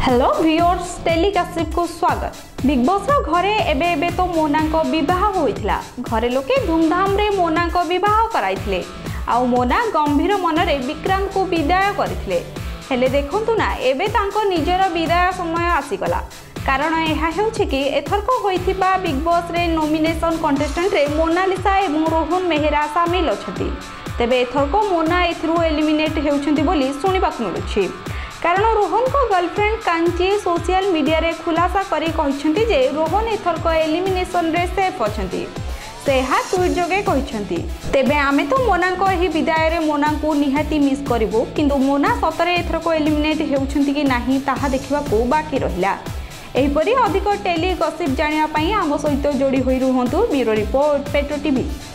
Hello viewers tele gossip को स्वागत। Big boss घरे एबे एबे तो मोना को विवाह होइथिला। घरे लोके धूमधाम रे मोना को विवाह कराइथिले आउ मोना गंभीर मनरे विक्रांत को विदाय करथिले। हेले देखंतु ना एबे तांको निजर विदाय समय आसीगला। कारण यह हेउछि कि एथरक होइथिबा बिग बॉस रे नॉमिनेशन कंटेस्टेंट रे मोनालिसा एवं रोहन मेहरा शामिल अछथि। तेबे एथरक मोना एथरु एलिमिनेट हेउछन्ति बोली सुनिबाक मिलुछि। कारण रोहन को गर्लफ्रेंड कांची सोशल मीडिया रे खुलासा करी कहिसंती जे रोहन एथरक एलिमिनेशन रे सेफ अछंती। से हा ट्वीट जोगे कहिसंती। तेबे आमे तो मोना को एही विदाय रे मोना को निहाती मिस करबो, किंतु मोना सतरे एथरक एलिमिनेट हेउछंती कि नाही ताहा देखिबा को बाकी रहिला। एहिपरि अधिक टेली गॉसिप जानिया पई आम सहित जोड़ी होई रुहंतु। Bureau report Petro TV.